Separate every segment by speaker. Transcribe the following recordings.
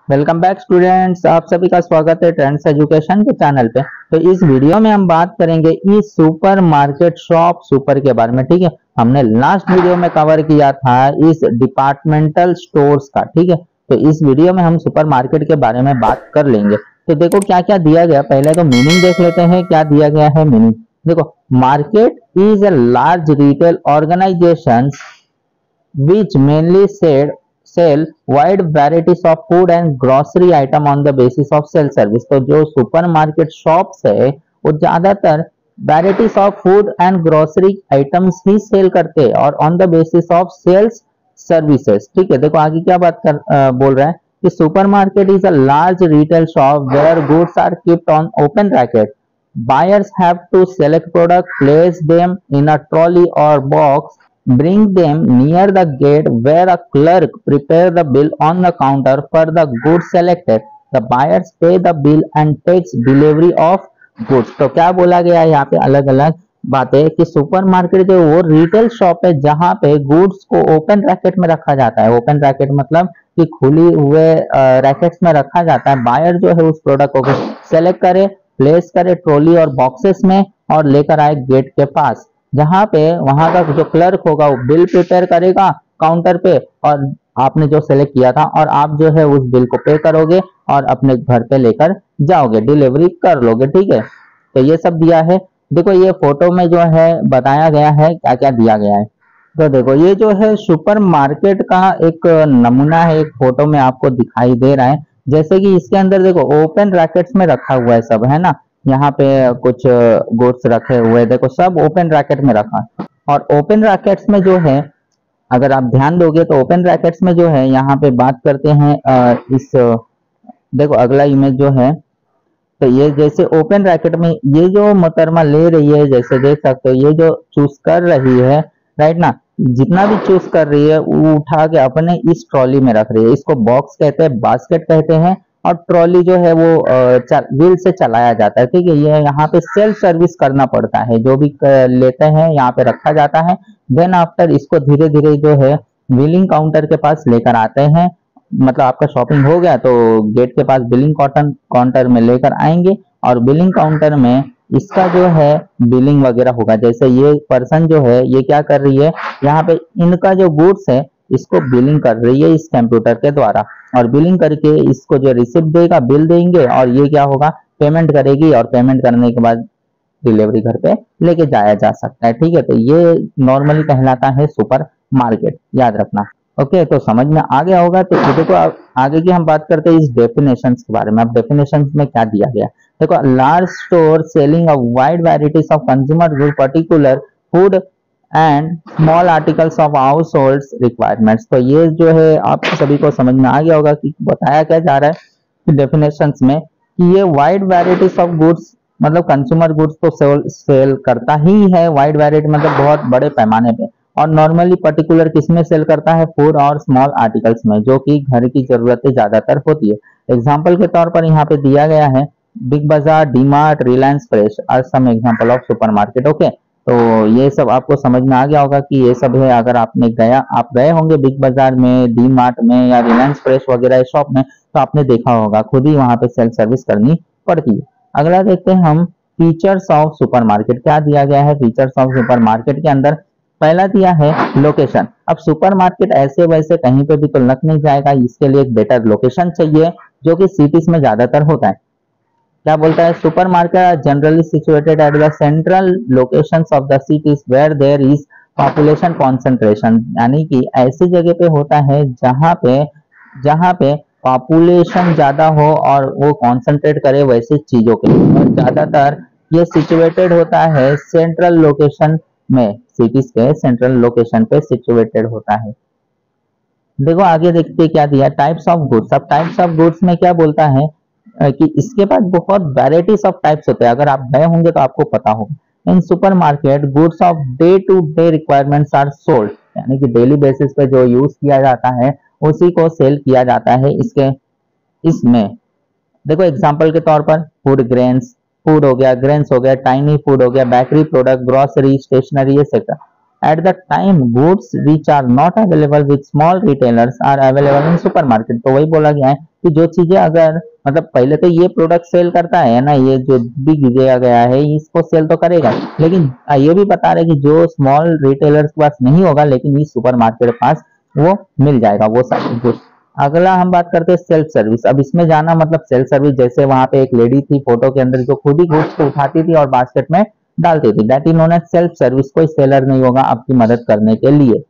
Speaker 1: Welcome back students, आप सभी का स्वागत है ट्रेंड्स एजुकेशन के चैनल पे। तो इस वीडियो में हम बात करेंगे ई सुपर मार्केट शॉप सुपर के बारे में। ठीक है, हमने लास्ट वीडियो में कवर किया था इस डिपार्टमेंटल स्टोर्स का। ठीक है, तो इस वीडियो में हम सुपर मार्केट के बारे में बात कर लेंगे। तो देखो क्या क्या दिया गया, पहले तो मीनिंग देख लेते हैं क्या दिया गया है मीनिंग। देखो, market is a large retail organization which mainly sell wide varieties of food and grocery item on the basis of self service। तो जो सुपरमार्केट शॉप्स है वो ज्यादातर varieties of food and grocery items ही sell करते हैं और on the basis of sales services. ठीक है, देखो आगे क्या बोल रहा है कि supermarket is a large retail shop where goods are kept on open racket. Buyers have to select product, place them in a trolley or box, bring them near the gate where a clerk prepare the bill on the counter for the goods selected. The buyers pay the bill and takes delivery of goods। तो क्या बोला गया है यहाँ पे अलग अलग बातें कि सुपरमार्केट जो वो रिटेल शॉप है जहाँ पे गुड्स को ओपन रैकेट में रखा जाता है। ओपन रैकेट मतलब कि खुली हुए रैकेट्स में रखा जाता है। बायर जो है उस प्रोडक्ट को सेलेक्ट करे, प्लेस करे ट्रॉली और बॉक्सेस में और लेकर आए गेट के पास, जहां पे वहां का जो क्लर्क होगा वो बिल प्रिपेयर करेगा काउंटर पे और आपने जो सेलेक्ट किया था और आप जो है उस बिल को पे करोगे और अपने घर पे लेकर जाओगे, डिलीवरी कर लोगे। ठीक है, तो ये सब दिया है। देखो ये फोटो में जो है बताया गया है क्या क्या दिया गया है। तो देखो ये जो है सुपर मार्केट का एक नमूना है, एक फोटो में आपको दिखाई दे रहा है। जैसे कि इसके अंदर देखो ओपन रैकेट्स में रखा हुआ है सब, है ना। यहाँ पे कुछ गुड्स रखे हुए, देखो सब ओपन रैकेट में रखा है। और ओपन रैकेट्स में जो है अगर आप ध्यान दोगे तो ओपन रैकेट्स में जो है यहाँ पे बात करते हैं देखो अगला इमेज जो है, तो ये जैसे ओपन रैकेट में ये जो मोहतरमा ले रही है, जैसे देख सकते हो ये जो चूज कर रही है, राइट ना, जितना भी चूज कर रही है वो उठा के अपने इस ट्रॉली में रख रही है। इसको बॉक्स कहते हैं, बास्केट कहते हैं और ट्रॉली जो है वो व्हील से चलाया जाता है। ठीक है, ये यहाँ पे सेल्फ सर्विस करना पड़ता है, जो भी लेते हैं यहाँ पे रखा जाता है। देन आफ्टर इसको धीरे धीरे जो है बिलिंग काउंटर के पास लेकर आते हैं। मतलब आपका शॉपिंग हो गया तो गेट के पास बिलिंग काउंटर में लेकर आएंगे और बिलिंग काउंटर में इसका जो है बिलिंग वगैरह होगा। जैसे ये पर्सन जो है ये क्या कर रही है, यहाँ पे इनका जो गुड्स है इसको बिलिंग कर रही है इस कंप्यूटर के द्वारा और बिलिंग करके इसको जो रिसिप्ट देगा, बिल देंगे और ये क्या होगा, पेमेंट करेगी और पेमेंट करने के बाद डिलीवरी घर पे लेके जाया जा सकता है। ठीक है, तो ये नॉर्मली कहलाता है सुपर मार्केट, याद रखना। ओके, तो समझ में आ गया होगा। तो देखो आगे की हम बात करते हैं इस डेफिनेशंस के बारे में। अब डेफिनेशंस में क्या दिया गया, देखो large store selling a wide varieties of consumer good particular food and small articles of household requirements. तो ये जो है आप सभी को समझ में आ गया होगा कि बताया क्या जा रहा है डेफिनेशंस में कि ये वाइड वैरायटीज ऑफ गुड्स मतलब कंज्यूमर गुड्स तो सेल करता ही है। वाइड वैरायटी मतलब बहुत बड़े पैमाने पे, और नॉर्मली पर्टिकुलर किसमें सेल करता है, फूड और स्मॉल आर्टिकल्स में, जो कि घर की जरूरतें ज्यादातर होती है। एग्जाम्पल के तौर पर यहाँ पे दिया गया है Big Bazaar, D Mart, Reliance Fresh are some example of supermarket. Okay, तो ये सब आपको समझ में आ गया होगा कि ये सब है। अगर आप गए होंगे बिग बाजार में, डी मार्ट में या रिलायंस फ्रेश वगैरह शॉप में, तो आपने देखा होगा खुद ही वहां पे सेल्फ सर्विस करनी पड़ती है। अगला देखते हैं हम फीचर्स ऑफ सुपर मार्केट। क्या दिया गया है फीचर्स ऑफ सुपर मार्केट के अंदर, पहला दिया है लोकेशन। अब सुपर मार्केट ऐसे वैसे कहीं पे भी तो लग नहीं जाएगा, इसके लिए एक बेटर लोकेशन चाहिए जो कि सिटीज में ज्यादातर होता है। क्या बोलता है, supermarket generally situated at the central locations of the cities where there is population concentration. यानी कि ऐसी जगह पे होता है जहाँ पे पॉपुलेशन ज्यादा हो और वो कॉन्सेंट्रेट करे वैसे चीजों के, और ज्यादातर ये सिचुएटेड होता है सेंट्रल लोकेशन में, सिटीज के सेंट्रल लोकेशन पे सिचुएटेड होता है। देखो आगे देखते क्या दिया, टाइप्स ऑफ गुड्स। अब टाइप्स ऑफ गुड्स में क्या बोलता है कि इसके पास बहुत वैरायटीज ऑफ टाइप्स होते हैं। अगर आप गए होंगे तो आपको पता होगा। In supermarket goods of day to day requirements are sold, यानी कि डेली बेसिस पे जो यूज किया जाता है उसी को सेल किया जाता है इसमें। देखो एग्जांपल के तौर पर फूड ग्रेन्स, फूड हो गया, ग्रेन्स हो गया, टाइनी फूड हो गया, bakery product, grocery, stationery, etcetera. at the time goods which are not available with small retailers are available in supermarket। तो वही बोला गया है कि जो चीजें अगर मतलब पहले तो ये प्रोडक्ट सेल करता है ना, ये जो भी दिया गया है इसको सेल तो करेगा, लेकिन ये भी बता रहे कि जो स्मॉल रिटेलर्स के पास नहीं होगा लेकिन इस सुपरमार्केट के पास वो मिल जाएगा वो सारी गुड्स। अगला हम बात करते हैं सेल्फ सर्विस। अब इसमें जाना मतलब सेल्फ सर्विस, जैसे वहां पे एक लेडी थी फोटो के अंदर जो खुद ही गुड्स को उठाती थी और बास्केट में डालती थी, that is known as self service. कोई सेलर नहीं होगा आपकी मदद करने के लिए।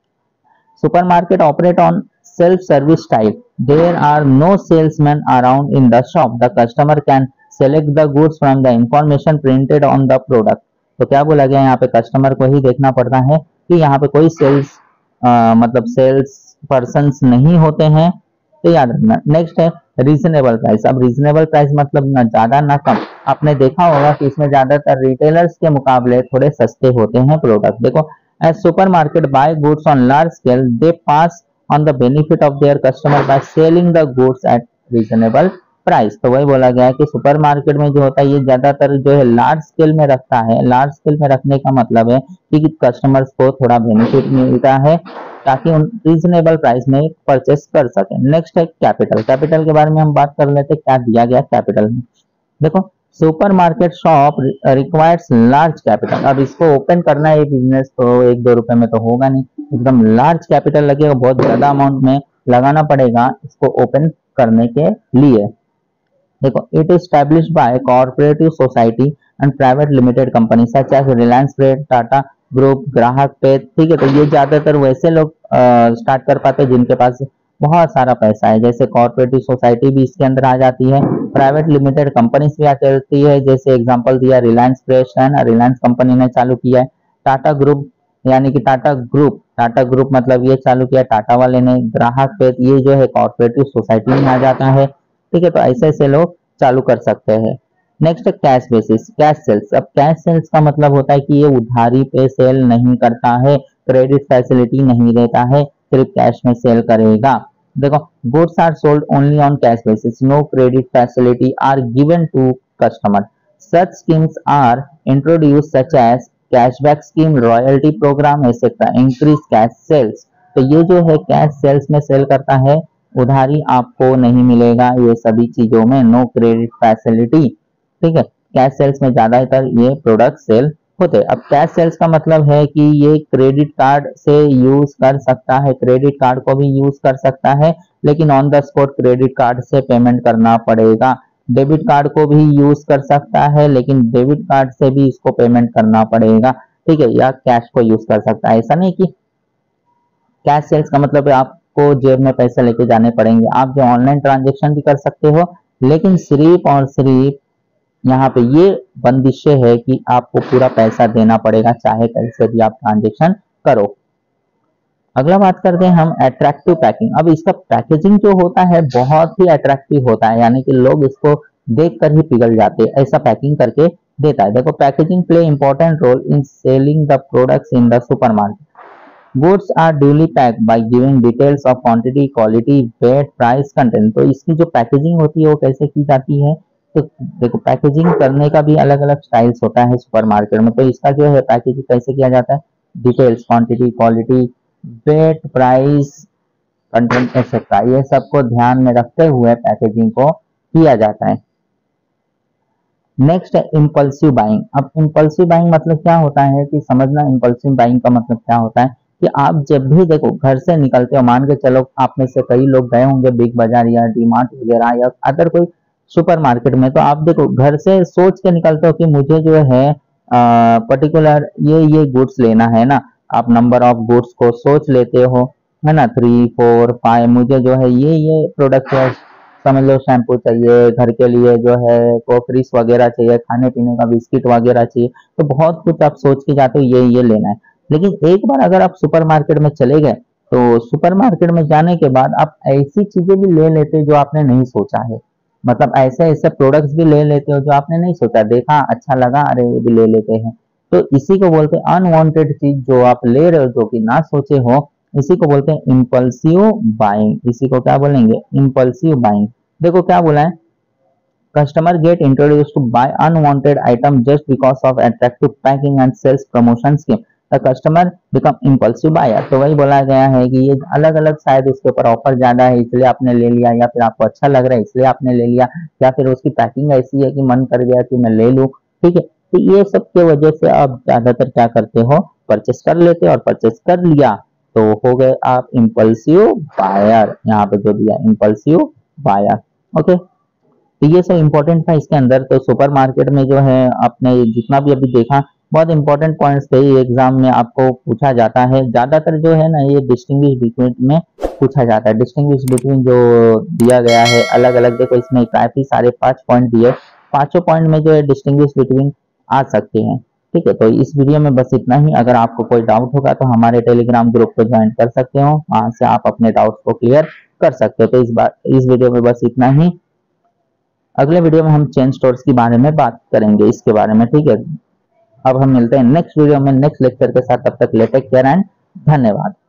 Speaker 1: Supermarket operate on self-service style. There are no salesmen around in the shop. The customer can select the goods from the information printed on the product. तो क्या बोला गया यहाँ पे, कस्टमर को ही देखना पड़ता है कि यहाँ पे कोई सेल्स मतलब सेल्स पर्सन नहीं होते हैं, तो याद रखना। नेक्स्ट है रीजनेबल प्राइस। अब रीजनेबल प्राइस मतलब ना ज्यादा ना कम। आपने देखा होगा कि इसमें ज्यादातर रिटेलर्स के मुकाबले थोड़े सस्ते होते हैं प्रोडक्ट। देखो, as supermarket buy goods on large scale, they pass on the benefit of their customer by selling the goods at reasonable price। तो वही बोला गया है कि सुपरमार्केट में जो होता है ये ज्यादातर जो है लार्ज स्केल में रखता है। लार्ज स्केल में रखने का मतलब है कि कस्टमर्स को थोड़ा बेनिफिट मिलता है ताकि उन रीजनेबल प्राइस में परचेस कर सके। नेक्स्ट है कैपिटल। कैपिटल के बारे में हम बात कर लेते हैं, क्या दिया गया कैपिटल में। देखो, supermarket shop requires large capital. अब इसको ओपन करना है बिजनेस तो 1-2 रुपए में तो होगा नहीं, एकदम लार्ज कैपिटल लगेगा, बहुत ज्यादा अमाउंट में लगाना पड़ेगा इसको ओपन करने के लिए। देखो, it is established by cooperative society and private limited company such as Reliance trade, Tata group, ग्राहक पे। ठीक है, तो ये ज्यादातर वैसे लोग स्टार्ट कर पाते हैं जिनके पास बहुत सारा पैसा है, जैसे कोऑपरेटिव सोसाइटी भी इसके अंदर आ जाती है, प्राइवेट लिमिटेड कंपनीज भी आ जाती है, जैसे एग्जांपल दिया रिलायंस फ्रेश है ना, रिलायंस कंपनी ने चालू किया है। टाटा ग्रुप यानी कि टाटा ग्रुप मतलब ये चालू किया टाटा वाले ने। ग्राहक पे ये जो है कोऑपरेटिव सोसाइटी में आ जाता है। ठीक है, तो ऐसे ऐसे लोग चालू कर सकते हैं। नेक्स्ट है कैश बेसिस, कैश सेल्स। अब कैश सेल्स का मतलब होता है कि ये उधारी पे सेल नहीं करता है, क्रेडिट फैसिलिटी नहीं देता है, सिर्फ कैश में सेल करेगा। देखो, goods are sold only on cash basis, no credit facility are given to customer. Such schemes are introduce such as cashback scheme, royalty program etcetera, increase cash sales. तो ये जो है कैश सेल्स में cell करता है, उधारी आपको नहीं मिलेगा ये सभी चीजों में, नो क्रेडिट फैसिलिटी। ठीक है, कैश सेल्स में ज्यादातर ये प्रोडक्ट सेल होते हैं। अब कैश सेल्स का मतलब है कि ये क्रेडिट कार्ड से यूज कर सकता है, क्रेडिट कार्ड को भी यूज कर सकता है, लेकिन on the spot credit card से पेमेंट करना पड़ेगा। डेबिट कार्ड को भी यूज कर सकता है, लेकिन डेबिट कार्ड से भी इसको पेमेंट करना पड़ेगा। ठीक है, या कैश को यूज कर सकता है। ऐसा नहीं कि कैश सेल्स का मतलब है आपको जेब में पैसे लेके जाने पड़ेंगे। आप जो ऑनलाइन ट्रांजेक्शन भी कर सकते हो, लेकिन सिर्फ और सिर्फ यहाँ पे ये बंदिशें है कि आपको पूरा पैसा देना पड़ेगा, चाहे कैसे भी आप ट्रांजेक्शन करो। अगला बात करते हैं हम अट्रैक्टिव पैकिंग। अब इसका पैकेजिंग जो होता है बहुत ही अट्रैक्टिव होता है, यानी कि लोग इसको देखकर ही पिघल जाते हैं, ऐसा पैकिंग करके देता है। देखो, packaging play important role in selling the products in the supermarket. Goods are duly packed by giving details of quantity, quality, weight, price, content. तो इसकी जो पैकेजिंग होती है वो कैसे की जाती है, तो देखो पैकेजिंग करने का भी अलग अलग स्टाइल्स होता है सुपरमार्केट में। तो इसका जो है पैकेजिंग कैसे किया जाता है, details, quantity, quality, weight, price, content etcetera, ये सबको ध्यान में रखते हुए पैकेजिंग को किया जाता है। नेक्स्ट है इम्पल्सिव बाइंग। अब इम्पल्सिव बाइंग मतलब क्या होता है कि समझना, इम्पल्सिव बाइंग का मतलब क्या होता है कि आप जब भी देखो घर से निकलते हो, मान के चलो आप में से कई लोग गए होंगे बिग बाजार या डीमार्ट वगैरह या अदर कोई सुपरमार्केट में, तो आप देखो घर से सोच के निकलते हो कि मुझे जो है पर्टिकुलर ये गुड्स लेना है ना। आप नंबर ऑफ गुड्स को सोच लेते हो, है ना, 3, 4, 5, मुझे जो है ये प्रोडक्ट है, समझ लो शैम्पू चाहिए, घर के लिए जो है क्रॉकरीज वगैरह चाहिए, खाने पीने का बिस्किट वगैरह चाहिए, तो बहुत कुछ आप सोच के जाते हो ये लेना है। लेकिन एक बार अगर आप सुपरमार्केट में चले गए, तो सुपरमार्केट में जाने के बाद आप ऐसी चीजें भी ले लेते जो आपने नहीं सोचा है, मतलब ऐसे ऐसे प्रोडक्ट्स भी ले लेते हो जो आपने नहीं सोचा, देखा अच्छा लगा, अरे ये भी ले लेते हैं। तो इसी को बोलते हैं अनवांटेड चीज जो आप ले रहे हो जो कि ना सोचे हो, इसी को बोलते हैं इम्पल्सिव बाइंग। इसी को क्या बोलेंगे, इम्पल्सिव बाइंग। देखो क्या बोला है, customer get introduce to buy unwanted item just because of attractive packing and sales promotion scheme. The customer become impulsive buyer. तो वही बोला गया है कि ये अलग अलग, शायद उसके ऊपर ऑफर ज्यादा है इसलिए आपने ले लिया, या फिर आपको अच्छा लग रहा है इसलिए आपने ले लिया, या फिर उसकी पैकिंग ऐसी है कि मन कर गया कि मैं ले लूं। ठीक है, तो ये सब के वजह से आप ज्यादातर क्या करते हो, परचेस कर लेते हो, और परचेस कर लिया तो हो गए आप इम्पल्सिव बायर। यहाँ पे जो दिया इम्पल्सिव बायर। ओके, तो ये सब इंपॉर्टेंट था इसके अंदर। तो सुपरमार्केट में जो है आपने जितना भी अभी देखा, बहुत इंपॉर्टेंट पॉइंट्स थे, एग्जाम में आपको पूछा जाता है ज्यादातर जो है ना, ये डिस्टिंग्विश बिटवीन में पूछा जाता है। डिस्टिंग्विश बिटवीन जो दिया गया है अलग अलग, देखो इसमें काफी सारे 5 पॉइंट दिए, 5 पॉइंट में जो है डिस्टिंग्विश बिटवीन आ सकते हैं। ठीक है, तो इस वीडियो में बस इतना ही। अगर आपको कोई डाउट होगा तो हमारे टेलीग्राम ग्रुप को ज्वाइन कर सकते हो, वहां से आप अपने डाउट्स को क्लियर कर सकते हो। तो इस वीडियो में बस इतना ही। अगले वीडियो में हम चेन स्टोर्स के बारे में बात करेंगे, इसके बारे में। ठीक है, अब हम मिलते हैं नेक्स्ट वीडियो में नेक्स्ट लेक्चर के साथ। तब तक टेक केयर एंड धन्यवाद।